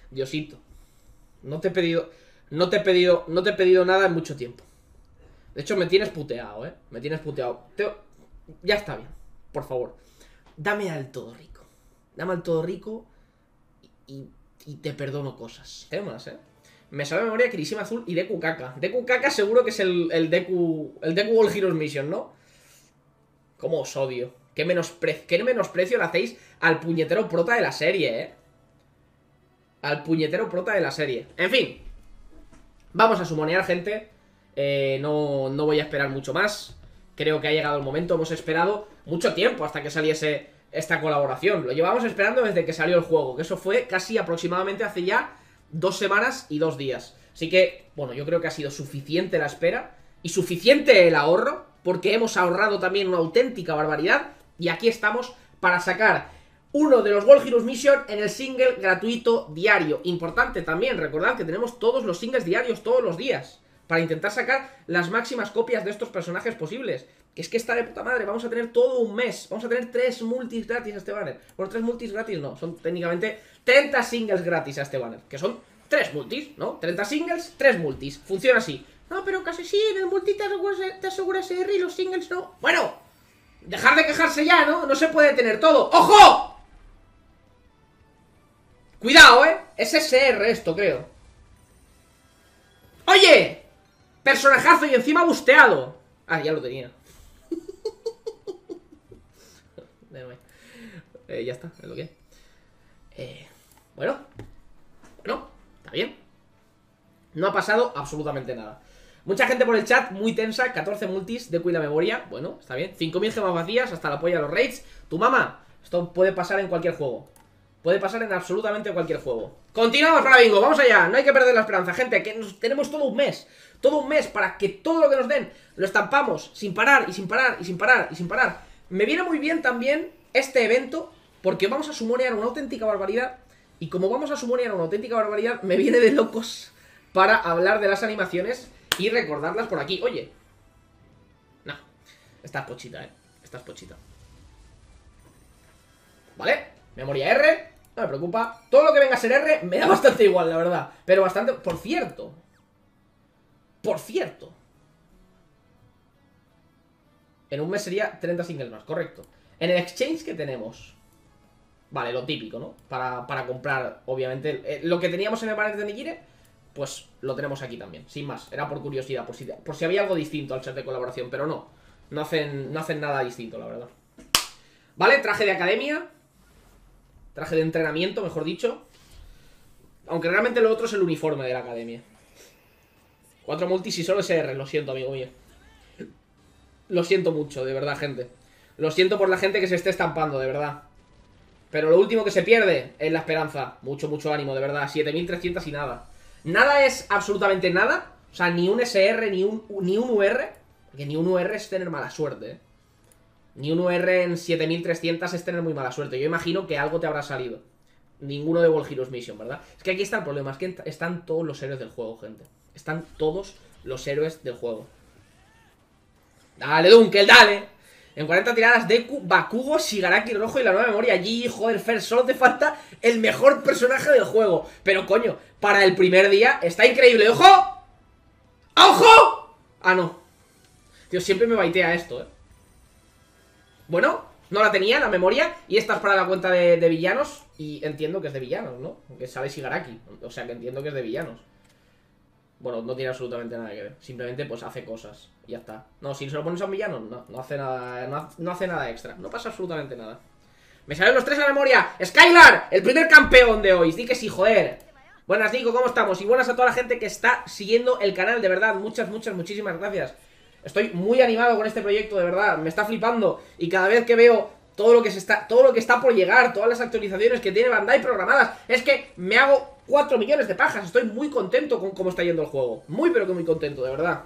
Diosito. No te he pedido... No te he pedido nada en mucho tiempo. De hecho, me tienes puteado, ¿eh? Me tienes puteado. Ya está bien. Por favor. Dame al todo rico. Dame al todo rico y te perdono cosas. ¿Qué más, eh? Me sale de memoria Kirishima Azul y Deku Kaka. Deku Kaka seguro que es el Deku All Heroes Mission, ¿no? ¿Cómo os odio? ¿Qué menosprecio le hacéis al puñetero prota de la serie, eh? Al puñetero prota de la serie. En fin. Vamos a sumonear, gente. No voy a esperar mucho más. Creo que ha llegado el momento. Hemos esperado mucho tiempo hasta que saliese esta colaboración. Lo llevábamos esperando desde que salió el juego, que eso fue casi aproximadamente hace ya 2 semanas y 2 días. Así que, bueno, yo creo que ha sido suficiente la espera y suficiente el ahorro, porque hemos ahorrado también una auténtica barbaridad. Y aquí estamos para sacar uno de los World Heroes Mission en el single gratuito diario. Importante también, recordad que tenemos todos los singles diarios todos los días, para intentar sacar las máximas copias de estos personajes posibles. Que es que está de puta madre, vamos a tener todo un mes. Vamos a tener 3 multis gratis a este banner. Bueno, 3 multis gratis no, son técnicamente 30 singles gratis a este banner. Que son 3 multis, ¿no? 30 singles, 3 multis, funciona así. No, pero casi sí, en el multi te asegura SR y los singles no. Bueno, dejar de quejarse ya, ¿no? No se puede tener todo. ¡Ojo! Cuidado, es SR esto, creo. ¡Oye! Personajazo y encima busteado. Ah, ya lo tenía. Ya está, es lo que hay. Bueno, está bien. No ha pasado absolutamente nada. Mucha gente por el chat, muy tensa. 14 multis, de cuida memoria. Bueno, está bien, 5000 gemas vacías, hasta la polla a los raids. Tu mamá, esto puede pasar en cualquier juego. Puede pasar en absolutamente cualquier juego. Continuamos para bingo, vamos allá. No hay que perder la esperanza, gente, que tenemos todo un mes. Todo un mes para que todo lo que nos den lo estampamos sin parar y sin parar y sin parar y sin parar. Me viene muy bien también este evento, porque vamos a sumonear una auténtica barbaridad. Y como vamos a sumonear una auténtica barbaridad, me viene de locos para hablar de las animaciones y recordarlas por aquí. Oye, no, esta es pochita, esta es pochita. ¿Vale? Memoria R, no me preocupa. Todo lo que venga a ser R me da bastante igual, la verdad. Pero bastante, por cierto, en un mes sería 30 singles más, correcto. En el exchange que tenemos, vale, lo típico, ¿no? Para comprar, obviamente, lo que teníamos en el banner de Nigire, pues lo tenemos aquí también, sin más. Era por curiosidad, por si había algo distinto al ser de colaboración, pero no hacen nada distinto, la verdad. Vale, traje de academia, traje de entrenamiento, mejor dicho. Aunque realmente lo otro es el uniforme de la academia. 4 multis y solo SR, lo siento, amigo mío. Lo siento mucho, de verdad, gente. Lo siento por la gente que se esté estampando, de verdad. Pero lo último que se pierde es la esperanza. Mucho, mucho ánimo, de verdad. 7300 y nada. Nada es absolutamente nada. O sea, ni un SR, ni un UR. Porque ni un UR es tener mala suerte, Ni un UR en 7300 es tener muy mala suerte. Yo imagino que algo te habrá salido. Ninguno de World Heroes Mission, ¿verdad? Es que aquí está el problema, es que están todos los héroes del juego, gente. Están todos los héroes del juego. Dale, Dunkel, dale. En 40 tiradas, Deku, Bakugo, Shigaraki rojo y la nueva memoria. Allí, joder, Fer, solo te falta el mejor personaje del juego. Pero, coño, para el primer día está increíble. ¡Ojo! ¡Ojo! Ah, no. Tío, siempre me baitea esto, Bueno, no la tenía, la memoria. Y esta es para la cuenta de villanos. Y entiendo que es de villanos, ¿no? Que sale Shigaraki. O sea, que entiendo que es de villanos. Bueno, no tiene absolutamente nada que ver. Simplemente, pues, hace cosas. Y ya está. No, si se lo pones a un villano, no hace nada. No hace nada extra. No pasa absolutamente nada. Me salen los 3 a la memoria. ¡Skylar! El primer campeón de hoy. Di que sí, joder. Buenas, Nico, ¿cómo estamos? Y buenas a toda la gente que está siguiendo el canal, de verdad. Muchísimas gracias. Estoy muy animado con este proyecto, de verdad. Me está flipando. Y cada vez que veo todo lo que está por llegar, todas las actualizaciones que tiene Bandai programadas, es que me hago 4 millones de pajas. Estoy muy contento con cómo está yendo el juego. Muy, pero que muy contento, de verdad.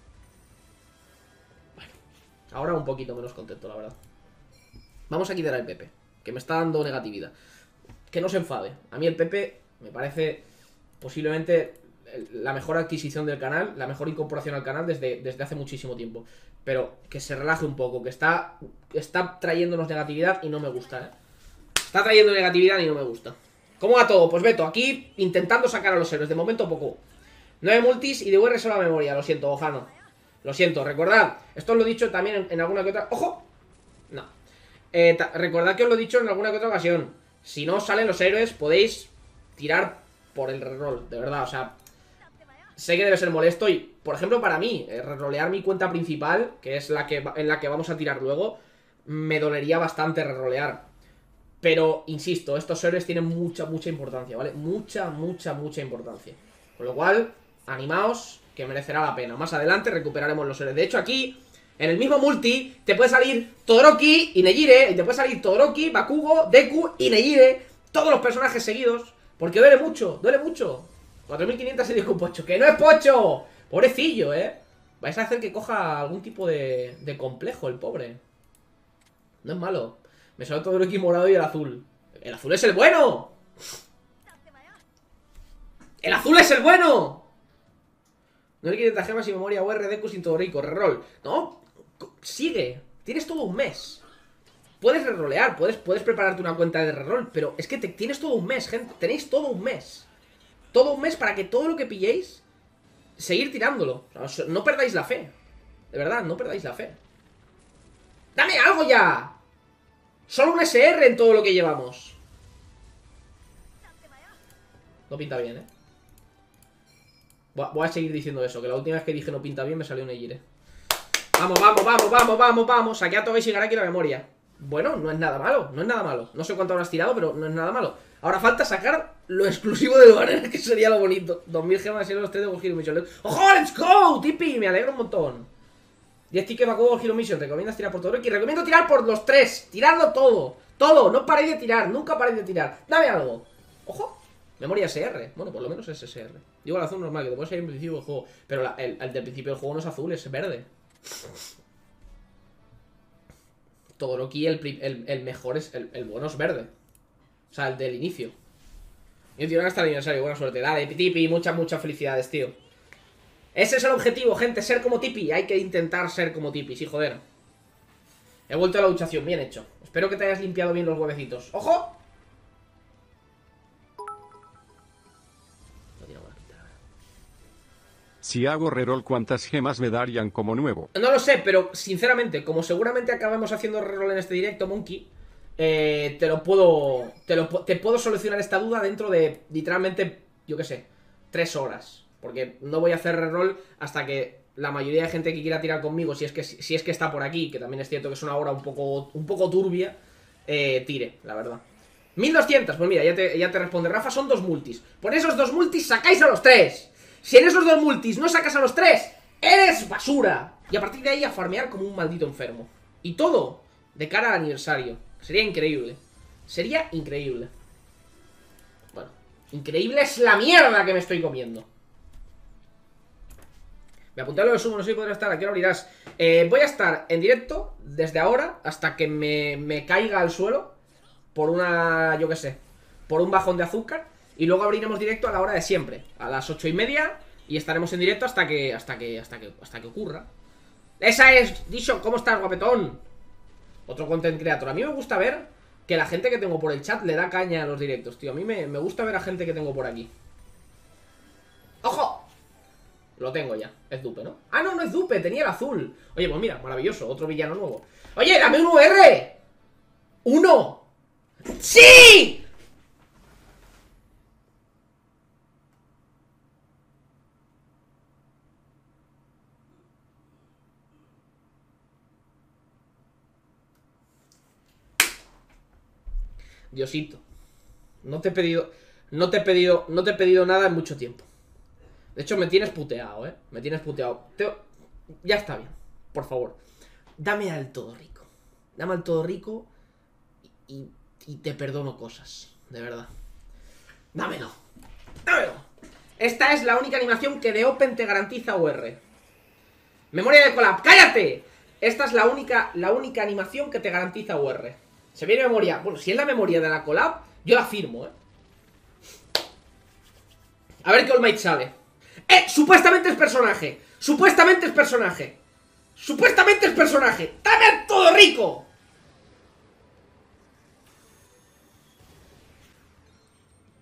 Bueno, ahora un poquito menos contento, la verdad. Vamos a quitar al Pepe, que me está dando negatividad. Que no se enfade. A mí el Pepe me parece posiblemente la mejor adquisición del canal, la mejor incorporación al canal desde hace muchísimo tiempo. Pero que se relaje un poco, que está trayéndonos negatividad y no me gusta, Está trayendo negatividad y no me gusta. ¿Cómo va todo? Pues Beto, aquí intentando sacar a los héroes. De momento poco. 9 multis y de UR solo la memoria. Lo siento, Ojano. Lo siento, recordad. Esto os lo he dicho también en alguna que otra... ¡Ojo! No. Recordad que os lo he dicho en alguna que otra ocasión. Si no os salen los héroes, podéis tirar por el reroll. De verdad, o sea... Sé que debe ser molesto y, por ejemplo, para mí, rerolear mi cuenta principal, que es en la que vamos a tirar luego, me dolería bastante rerolear. Pero, insisto, estos héroes tienen mucha importancia, ¿vale? Mucha importancia. Con lo cual, animaos, que merecerá la pena. Más adelante recuperaremos los héroes. De hecho, aquí, en el mismo multi, te puede salir Todoroki y Nejire, y te puede salir Todoroki, Bakugo, Deku y Nejire, todos los personajes seguidos, porque duele mucho, duele mucho. 4500 y dijo Pocho, ¡que no es Pocho! Pobrecillo, vais a hacer que coja algún tipo de complejo el pobre. No es malo. Me sale todo el equipo morado y el azul. ¡El azul es el bueno! ¡El azul es el bueno! No le quieren gemas y memoria UR, Deku sin todo rico. Reroll. No, sigue. Tienes todo un mes. Puedes rerolear, puedes prepararte una cuenta de reroll, pero es que tienes todo un mes, gente. Tenéis todo un mes. Todo un mes para que todo lo que pilléis, seguir tirándolo. O sea, no perdáis la fe. De verdad, no perdáis la fe. ¡Dame algo ya! Solo un SR en todo lo que llevamos. No pinta bien, Voy a seguir diciendo eso, que la última vez que dije no pinta bien me salió un Ejire. Vamos. Saqué a Togai Shigaraki la memoria. Bueno, no es nada malo, no es nada malo. No sé cuánto habrás tirado, pero no es nada malo. Ahora falta sacar lo exclusivo del banner, que sería lo bonito. 2000 gemas y los 3 de Gold Hero Mission. ¡Ojo, let's go! Tipi, me alegro un montón. 10 tickets para Gold Hero Mission. ¿Recomiendas tirar por Todoroki? Recomiendo tirar por los 3. Tiradlo todo. Todo, no paréis de tirar, nunca paréis de tirar. Dame algo. Ojo. Memoria SR. Bueno, por lo menos es SR. Digo el azul normal, que te puede salir en principio del juego. Pero el del principio del juego no es azul, es verde. Todoroki, el mejor es. El bueno es verde. O sea, el del inicio. Y tío, hasta el aniversario. Buena suerte. Dale, Tipi, muchas felicidades, tío. Ese es el objetivo, gente. Ser como Tipi. Hay que intentar ser como Tipi, sí, joder. He vuelto a la duchación. Bien hecho. Espero que te hayas limpiado bien los huevecitos. ¡Ojo! Si hago reroll, ¿cuántas gemas me darían como nuevo? No lo sé, pero sinceramente, como seguramente acabemos haciendo reroll en este directo, Monkey, te puedo solucionar esta duda dentro de, literalmente, yo qué sé, 3 horas. Porque no voy a hacer reroll hasta que la mayoría de gente que quiera tirar conmigo, si es que está por aquí, que también es cierto que es una hora un poco turbia, tire, la verdad. 1200, pues mira, ya te responde Rafa, son 2 multis. Por esos 2 multis sacáis a los 3. Si en esos 2 multis no sacas a los 3, eres basura. Y a partir de ahí a farmear como un maldito enfermo. Y todo de cara al aniversario. Sería increíble. Sería increíble. Bueno, increíble es la mierda que me estoy comiendo. Me apunté a lo de sumo, no sé si podré estar. ¿A qué hora abrirás? Voy a estar en directo desde ahora hasta que me caiga al suelo por una, yo qué sé, por un bajón de azúcar. Y luego abriremos directo a la hora de siempre, a las 8:30. Y estaremos en directo hasta que ocurra. Esa es, Dicho, ¿cómo estás, guapetón? Otro content creator. A mí me gusta ver que la gente que tengo por el chat le da caña a los directos, tío. A mí me gusta ver a gente que tengo por aquí. ¡Ojo! Lo tengo ya, es Dupe, ¿no? Ah, no, no es Dupe, tenía el azul. Oye, pues mira, maravilloso, otro villano nuevo. Oye, dame un UR. ¡Uno! ¡Sí! Diosito, no te he pedido nada en mucho tiempo. De hecho, me tienes puteado, me tienes puteado. Ya está bien, por favor. Dame al todo rico. Dame al todo rico y te perdono cosas, de verdad. Dámelo. Dámelo. Esta es la única animación que de Open te garantiza UR. Memoria de collab. ¡Cállate! Esta es la única animación que te garantiza UR. Se viene memoria. Bueno, si es la memoria de la collab, yo la firmo, A ver qué All Might sale. Supuestamente es personaje. Supuestamente es personaje. Supuestamente es personaje. ¡Dame a todo rico!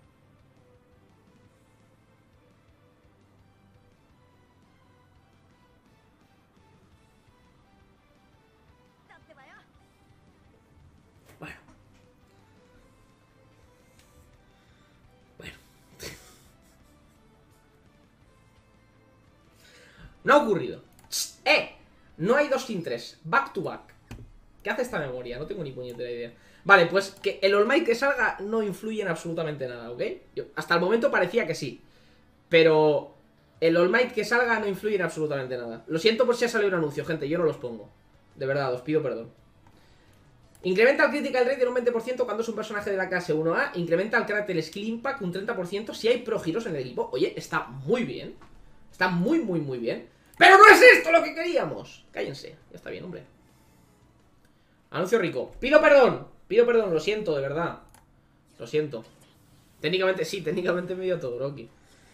No ha ocurrido. No hay 2 sin 3. Back to back. ¿Qué hace esta memoria? No tengo ni puñetera idea. Vale, pues que el All Might que salga no influye en absolutamente nada, ¿ok? Hasta el momento parecía que sí. Pero el All Might que salga no influye en absolutamente nada. Lo siento por si ha salido un anuncio, gente. Yo no los pongo. De verdad, os pido perdón. Incrementa el Critical Rate en un 20% cuando es un personaje de la clase 1A. Incrementa el Character Skill Impact un 30% si hay Pro Heroes en el equipo. Oye, está muy bien. Está muy, muy, muy bien. ¡Pero no es esto lo que queríamos! Cállense, ya está bien, hombre. Anuncio rico. Pido perdón, lo siento, de verdad. Lo siento. Técnicamente, sí, técnicamente me dio todo Loki.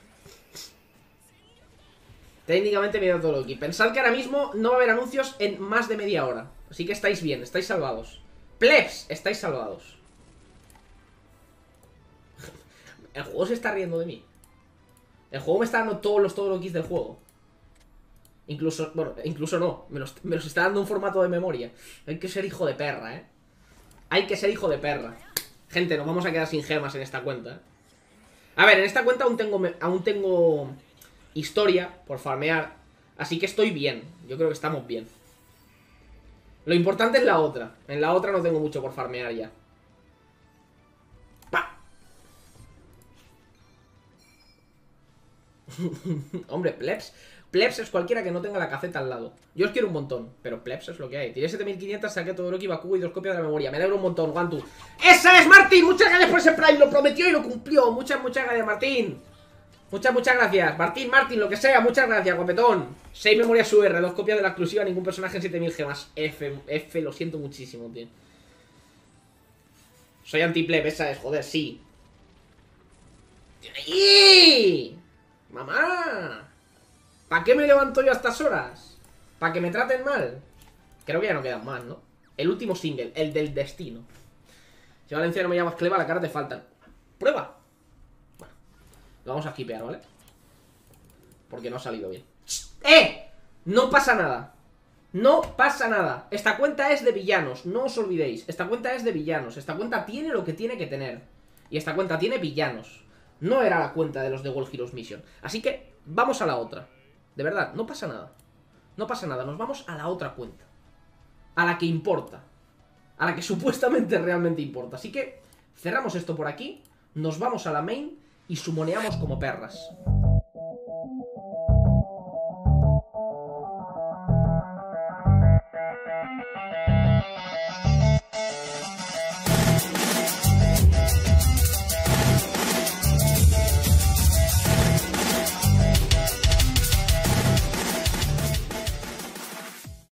Técnicamente me dio todo Loki. Pensad que ahora mismo no va a haber anuncios en más de media hora. Así que estáis bien, estáis salvados. Plebs, estáis salvados. El juego se está riendo de mí. El juego me está dando todos los Todorokis del juego. Incluso, bueno, incluso no. Me los está dando en formato de memoria. Hay que ser hijo de perra, ¿eh? Hay que ser hijo de perra. Gente, nos vamos a quedar sin gemas en esta cuenta. A ver, en esta cuenta aún tengo historia por farmear. Así que estoy bien. Yo creo que estamos bien. Lo importante es la otra. En la otra no tengo mucho por farmear ya. ¡Pa! Hombre, plebs. Plebs es cualquiera que no tenga la caceta al lado. Yo os quiero un montón, pero plebs es lo que hay. Tiré 7500, saqué todo Todoroki, Bakugo y 2 copias de la memoria. Me alegro un montón, Guantu. ¡Esa es, Martín! Muchas gracias por ese Prime, lo prometió y lo cumplió. Muchas gracias, Martín. Muchas gracias. Martín, lo que sea, muchas gracias, guapetón. 6 memorias UR, 2 copias de la exclusiva, ningún personaje en 7000 gemas. F, lo siento muchísimo, tío. Soy anti-pleb, esa es, joder, sí. ¡Y! ¡Mamá! ¿Para qué me levanto yo a estas horas? ¿Para que me traten mal? Creo que ya no quedan más, ¿no? El último single, el del destino. Si Valencia no me llamas Cleva, la cara te faltan. ¡Prueba! Bueno, lo vamos a skipear, ¿vale? Porque no ha salido bien. ¡Eh! No pasa nada. No pasa nada. Esta cuenta es de villanos, no os olvidéis. Esta cuenta es de villanos. Esta cuenta tiene lo que tiene que tener. Y esta cuenta tiene villanos. No era la cuenta de los de World Heroes Mission. Así que vamos a la otra. De verdad, no pasa nada. No pasa nada, nos vamos a la otra cuenta. A la que importa. A la que supuestamente realmente importa. Así que cerramos esto por aquí. Nos vamos a la main y sumoneamos como perras.